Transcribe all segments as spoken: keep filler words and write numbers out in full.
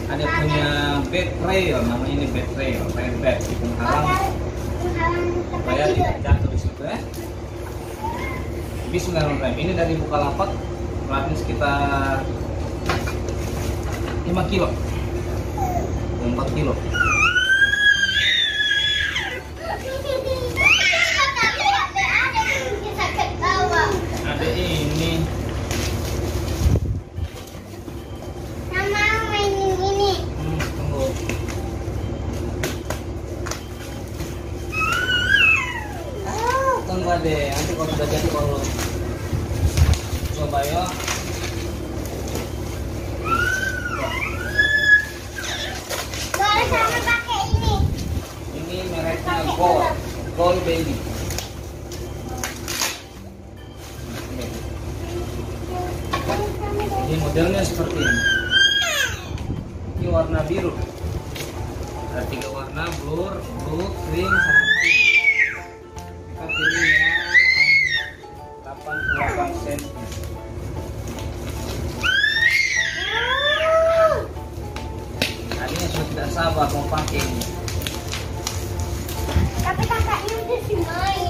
Ada punya bed trail, namanya ini bed trail, bed bed di penghalang supaya tidak jatuh di situ ya. Bismillahirrahmanirrahim. Ini dari Bukalapak, beratnya sekitar lima kilo, empat kilo. Ada ini. Mama mainin ini. Hmm, tunggu. Ah, tunggu deh. Nanti kalau sudah jadi kalau coba ya. Boleh sama pakai ini. Ini mereknya Gold, Gold Baby. Ini modelnya seperti ini. Ini warna biru. Ada tiga warna, blue, blue, green, sama pink. Kita pilih yang delapan puluh delapan sentimeter. Tadinya sudah tidak sabar mau pakai ini. Tapi kakaknya udah sih main.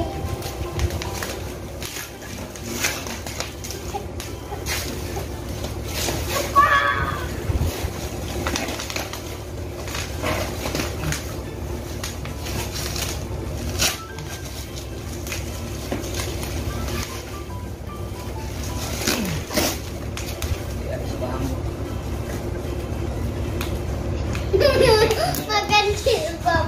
Ya, sebelah Makan cilbab.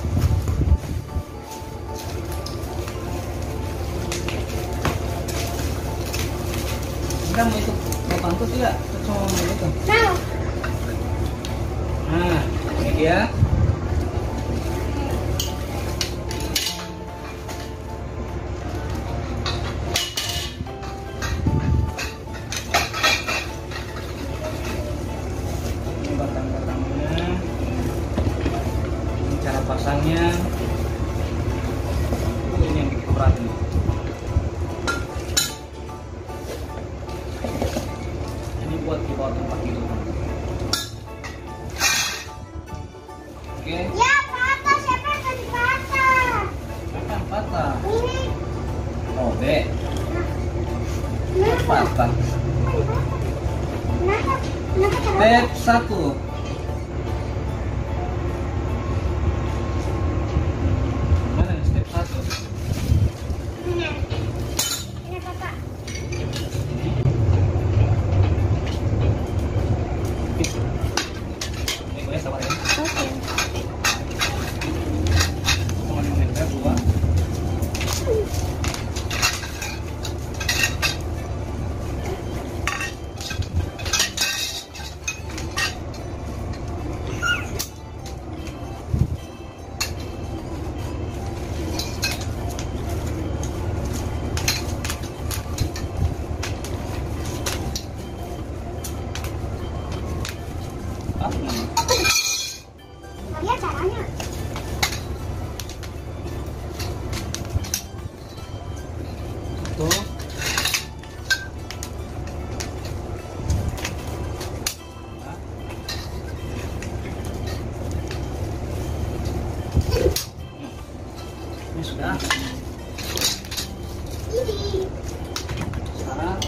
Kamu itu mau pantut tidak? Cocok itu. Nah, Nah, ini dia. Ini batang-batangnya. Ini cara pasangnya. Ini yang berat ini. Ini buat di bawah tempat tidur. Oke. ya patah, siapa yang tadi patah? Akan patah. Ini. Oh, dek. Kenapa? Patah. Kenapa? Kenapa cara? Step satu. Mana nih step satu? Benar. Ini kakak. Ini gue sabar ya. Oke. Mau meter dua. Ah, mana? Lihat caranya. Tuh. Nah. Ini sudah. Ini. Sekarang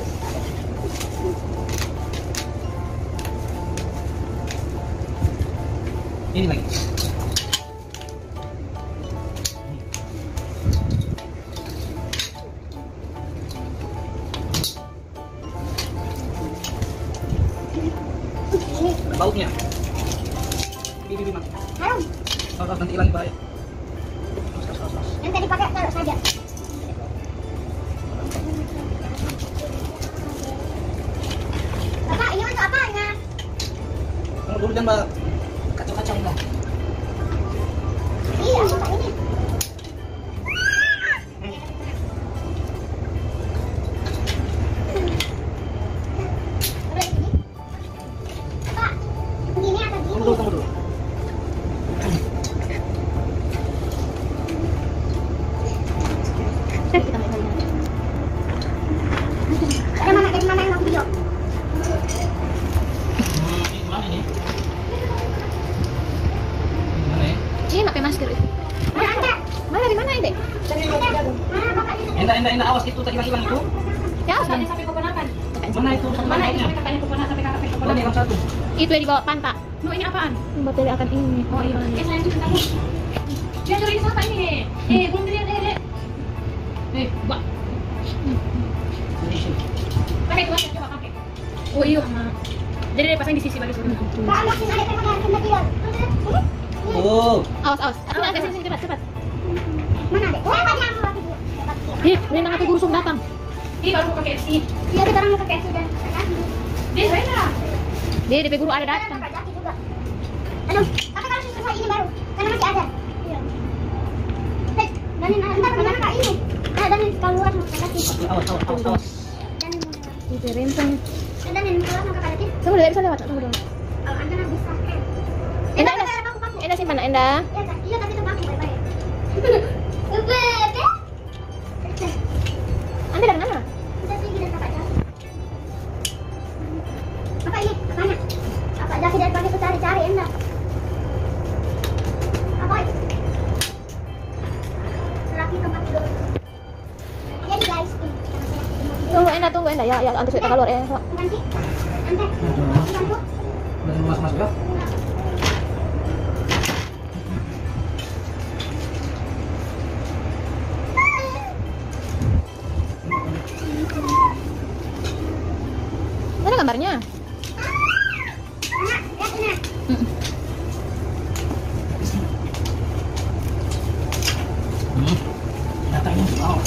ini lagi. Ini. Ada baunya. Ini ini mak. Harum. Sos, sos, nanti hilang bahaya. Sos, sos, sos, sos. Yang tadi pakai taruh saja. Kakak, ini untuk apanya? Tunggu dulu jangan mbak. Kacau-kacau enggak. Iya, kakak ini. Udah ini. Pak, ini apa Tunggu gini? dulu, tunggu dulu. Ada mana, dari mana yang mau video? Hmm, ini mana ini? Indah, awas itu hilang-hilang itu. Ya, Sampai sampai keponakan. Mana itu? Mana itu sampai kakaknya keponakan sampai kakaknya Mana keponakan. yang satu? itu yang dibawa Panta. No, ini apaan? Baterai akan ini. Oh iya. Eh, saya cuci tangan. Dia curi siapa ini? Eh, belum dilihat eh, Dek. Eh, Mbak. Pakai itu aja, coba pakai. Oh iya. Jadi dia pasang di sisi bagus. Pak, anak sini ada tempat kena tidur. Oh. Awas, awas. Aku agak sini, sini cepat, cepat. Mana deh? Wah, tadi aku lagi dulu. Ih, ini nanti guru sung datang. Ini baru mau pakai isi. Iya, kita orang mau ke K S U dan kaki. Dia saya Dia D P guru ada Ada datang. pakai kaki juga. Aduh, tapi kalau selesai ini baru, karena masih ada. Iya. Hei, Danin, ntar gimana kak ini? Nah, Danin keluar mau ke kaki. Awas, awas, awas, awas. Danin, Itu rempong. eh, Danin keluar mau ke kaki. Tunggu dulu, bisa lewat. Tunggu dulu. Kalau anda nggak bisa, eh. Endah, Tapi endah. ada paku-paku. Endah simpan, endah. Iya, Kak. Iya, tapi itu paku baik-baik. Bebe. Anda dari mana? Kita sih kita kakak jaki. Kakak ini, kakaknya. Kakak jaki dari pagi tuh cari-cari, enggak. Apa itu? Laki tempat tidur. Jadi guys, ini. Tunggu, endah, tunggu, endah. Ya, ya, antus kita keluar, eh. Nanti, nanti, bantu. Masuk, masuk ya. Mana gambarnya? Anak, lihat ini. Hmm. Datanya wow.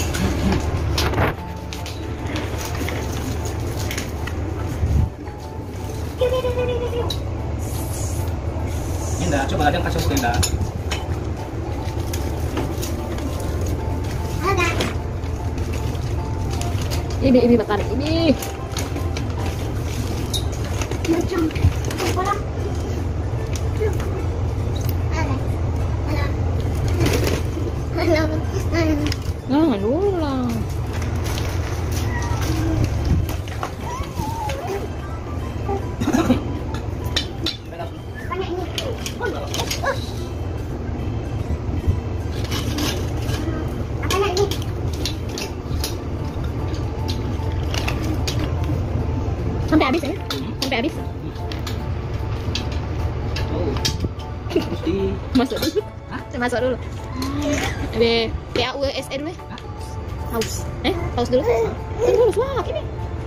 Piu, piu, piu, piu, piu, piu. Indah, coba ada yang kasih ke Indah. Halo, Kak. Ini, ini bakar, ini. Macam sekolah. Halo. Halo. Halo. Halo. Jangan dulu lah. Tanya ini. Apanya ini? Sampai habis ya? Sampai habis. Oh. Mesti. Masuk dulu. Hah? Saya masuk dulu. B P A U S E dulu ya. Haus. Eh, haus dulu. Tunggu dulu, wah, ini.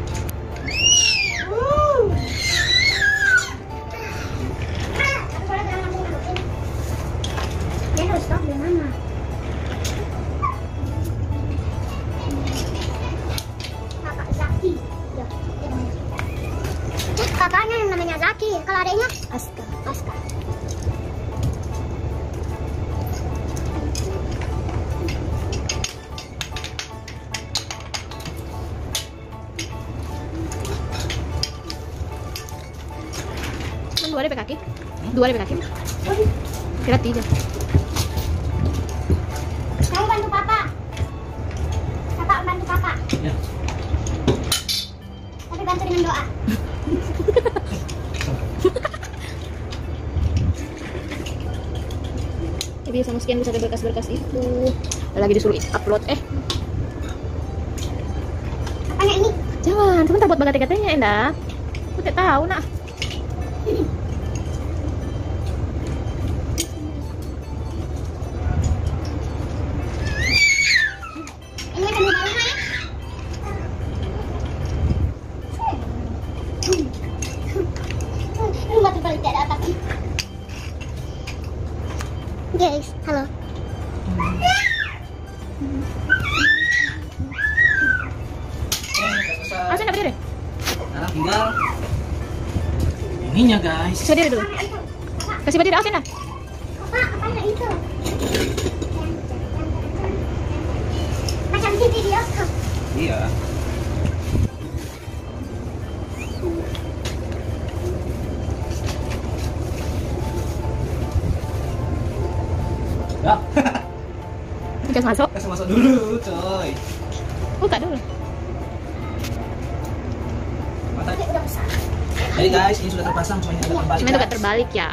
Aku boleh terang langsung dulu. Dia harus stop di mana? Kakak Zaki. Ya, dia mana? Kakaknya yang namanya Zaki. Kalau adiknya Aska. Aska. Kan dua D P kaki. Dua D P kaki. Kira tiga. Kamu bantu papa. Kakak bantu papa. Ya. Tapi bantu dengan doa. Ini bisa scan bisa ada berkas-berkas itu. Ada lagi disuruh upload eh. Apanya ini? Jangan, sebentar buat baga katanya Endah. Aku tidak tahu nak. Ini kan di bawah ya? Ini batu balik tidak ada atap. Guys, halo. Ah, saya enggak berdiri. Sekarang tinggal ininya guys. Saya berdiri dulu. Apa itu? Kakak, Kasih berdiri, ah, Endah. Pak, apanya itu? Macam T V bioskop. Iya. Ya. Gas masuk. Kasih masuk dulu, coy. Buka dulu. Mantap. Tapi udah besar. Jadi guys, ini sudah terpasang, cuma ini agak terbalik. Cuma itu guys. gak terbalik ya.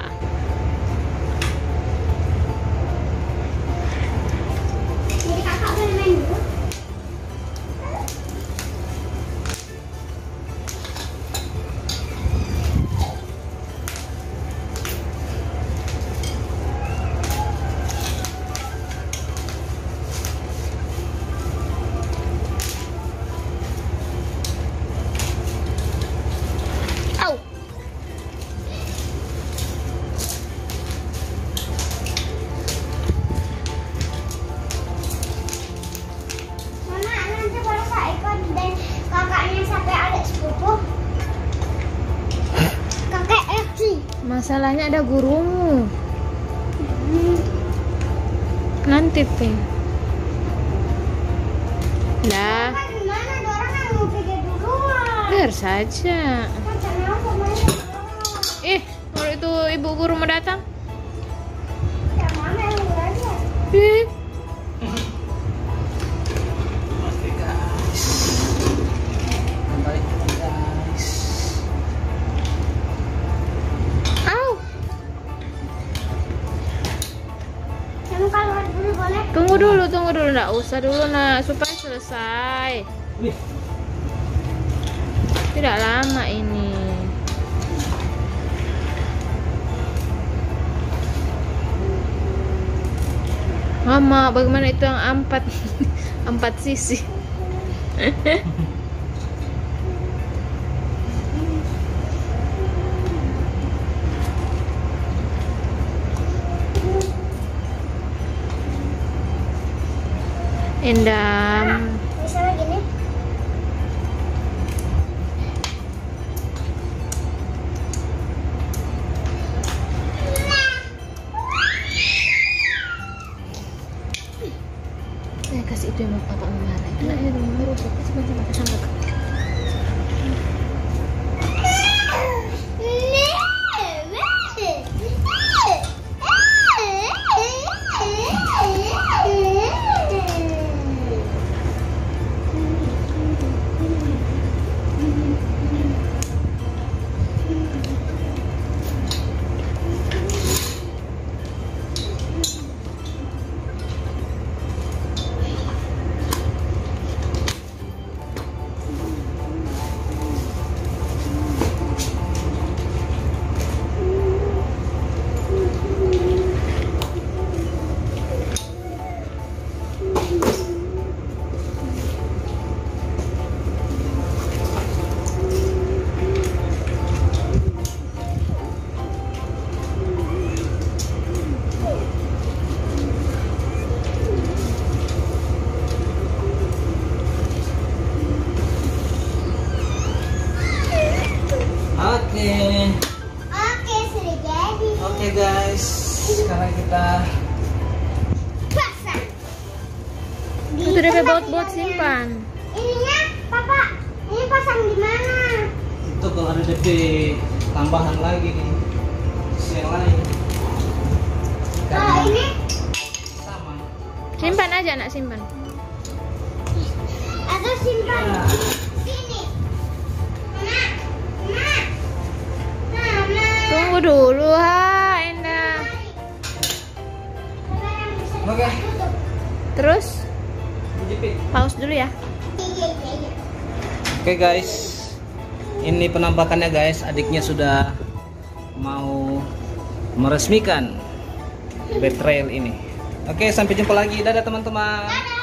Jadi kakak boleh main dulu. Masalahnya ada gurumu. Nanti Pin. Dah, Kan gimana? Ada orang yang mau pergi duluan. biar saja. Kan kenapa main duluan? Ih, kalau itu ibu guru mau datang. Ya mana yang aja? Ih, Oke guys. Balik guys. au. Kamu keluar dulu boleh? Tunggu dulu, tunggu dulu. Nggak usah dulu nak, supaya selesai. Wih, Tidak lama ini. Mama, bagaimana itu yang empat empat sisi? Endam. Bisa begini? Saya kasih itu yang mau papa marah. Itu nak ini mau rusak. Coba coba kesana. oke. Oke, sudah jadi. Oke guys, sekarang kita Pasang. Itu udah kayak baut-baut simpan. Ininya, Papa. Ini pasang di mana? itu kalau ada D P tambahan lagi nih. Terus yang lain. Kalau Karena ini sama. Simpan aja nak simpan. atau simpan Ya. sini. Mama, mama, mama. Tunggu dulu ha, Enda. Papa yang bisa Oke. tutup. Terus Jepit. pause dulu ya. Iya, iya, iya. Oke guys, ini penampakannya guys. Adiknya sudah mau meresmikan bed trail ini. Oke, sampai jumpa lagi. Dadah teman-teman. Dadah.